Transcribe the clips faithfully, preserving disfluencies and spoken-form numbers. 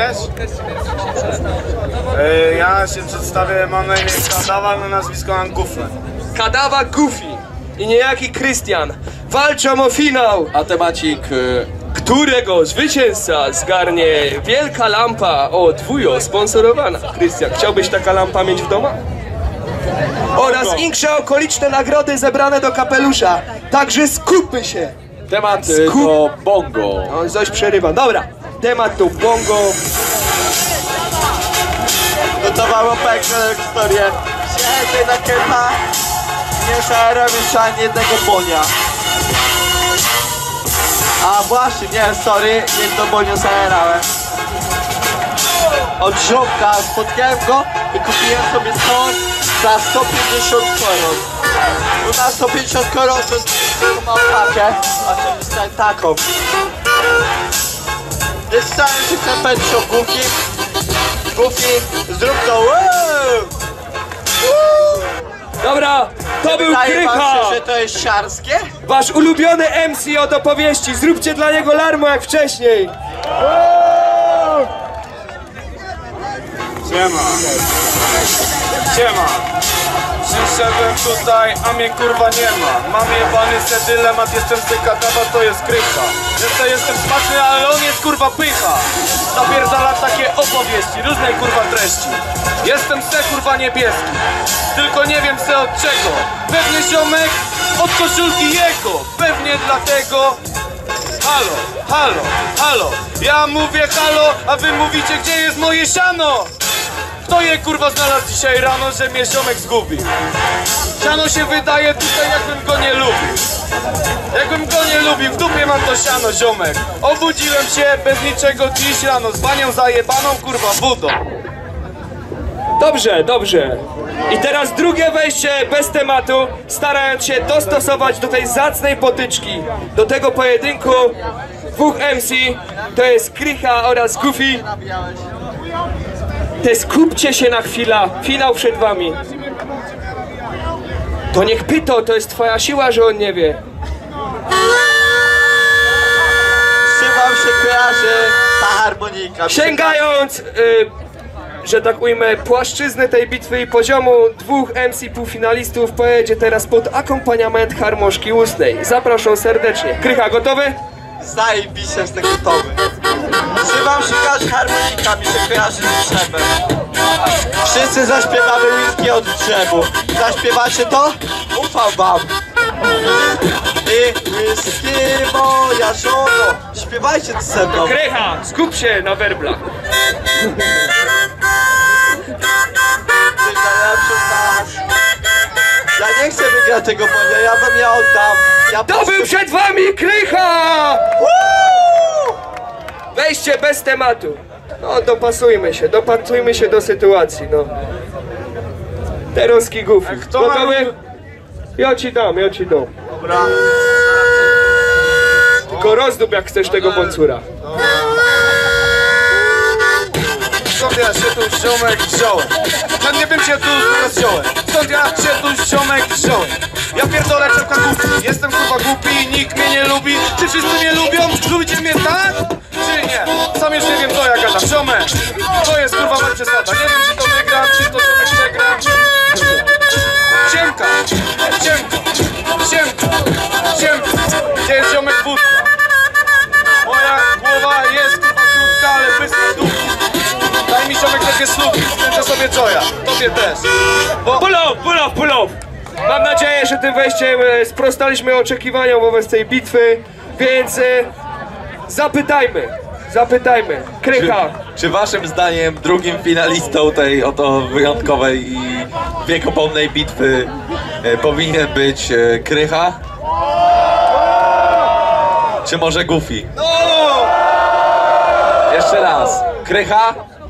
wiesz? Yy, ja się przedstawię, mam na imię Kadawa, na nazwisko mam Goofy. Kadawa Goofy i niejaki Krystian walczą o finał, a temacik, którego zwycięzca zgarnie wielka lampa od wujo sponsorowana. Krystian, chciałbyś taka lampa mieć w domu? Oraz inne okoliczne nagrody zebrane do kapelusza. Także skupmy się. Temat Skup... to bongo. On coś przerywa. Dobra, temat to bongo. No to mamy piękną historię. Siedzę na kęta, nie szarem jeszcze ani jednego bonia. A właśnie, nie, sorry, nie do bonia zajerałem. Od ziomka spotkałem go i kupiłem sobie stąd za sto pięćdziesiąt koron. No na sto pięćdziesiąt koron to mam takę, a to dostałem taką. Jest chciałem się krępać o Goofy. Goofy, zrób to! Woo! Dobra, to był Wydaje Krycha! wam się, że to jest siarskie? Wasz ulubiony M C od opowieści. Zróbcie dla niego larmo jak wcześniej. Siema. Siema. Przyszedłem tutaj, a mnie kurwa nie ma. Mam jebany se dylemat, jestem se Kadawa, to jest Krycha. Jeszcze jestem smaczny, ale on jest kurwa pycha. Zapierdala takie opowieści, różnej kurwa treści. Jestem se kurwa niebieski, tylko nie wiem se od czego. Pewnie ziomek od koszulki jego. Pewnie dlatego. Halo, halo, halo. Ja mówię halo, a wy mówicie, gdzie jest moje siano. Kto je kurwa znalazł dzisiaj rano, że mnie ziomek zgubił? Siano się wydaje tutaj, jakbym go nie lubił. Jakbym go nie lubił, w dupie mam to siano, ziomek. Obudziłem się bez niczego dziś rano, z banią zajebaną kurwa wodą. Dobrze, dobrze. I teraz drugie wejście bez tematu, starając się dostosować do tej zacnej potyczki, do tego pojedynku dwóch M C, to jest Krycha oraz Goofy. Te skupcie się na chwilę, finał przed wami. To niech pyta, to jest twoja siła, że on nie wie. Czy wam się kojarzy ta harmonika? Sięgając, y, że tak ujmę, płaszczyzny tej bitwy i poziomu dwóch M C półfinalistów pojedzie teraz pod akompaniament harmoszki ustnej. Zapraszam serdecznie. Krycha, gotowy? Zajebiście, jestem gotowy. Czy wam się kojarzy harmonika? Mi się kojarzy z drzewem. Wszyscy zaśpiewamy whisky od drzewu. Zaśpiewacie to? Ufam wam. I whisky moja żono. Śpiewajcie to ze mną. Krycha, skup się na werblach. Ty najlepszy z nas. Ja nie chcę wygrać tego bonia, ja wam ja oddam. Ja To był przed wami Krycha! Wejście bez tematu. No, dopasujmy się, dopasujmy się do sytuacji, no. Teroski Goofy. kto Gotowy? Ja ci dam, ja ci dam. Dobra. Tylko rozdób jak chcesz tego bącura. Skąd ja się tu ziomek wziąłem? Chętnie bym się tu wziąłem. Skąd ja się tu ziomek wziąłem? Ja pierdolę czepka głupi. Jestem kurwa głupi, nikt mnie nie lubi. Czy wszyscy mnie lubią? Lubicie mnie tak? Czy nie? Sam już nie wiem co ja gadam. Ziomek, to jest kurwa moja przesada. Nie wiem czy to wygram, czy to ziomek przegram. Siemka, siemka, siemka, siemka. Gdzie jest ziomek wódka? Moja głowa jest kurwa krótka, ale bystra ducha. Daj mi ziomek takie słupki, skręcę sobie joja. Tobie też. Bo... Pull up, pull up, pull up. Mam nadzieję, że tym wejściem e, sprostaliśmy oczekiwaniom wobec tej bitwy, więc e, zapytajmy, zapytajmy. Krycha. Czy, czy waszym zdaniem drugim finalistą tej oto wyjątkowej i wiekopomnej bitwy e, powinien być e, Krycha? Czy może Goofy? Jeszcze raz. Krycha?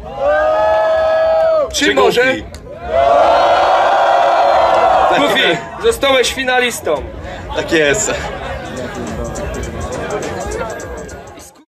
Czy, Czy może? Goofy? Goofy, zostałeś finalistą. Tak jest.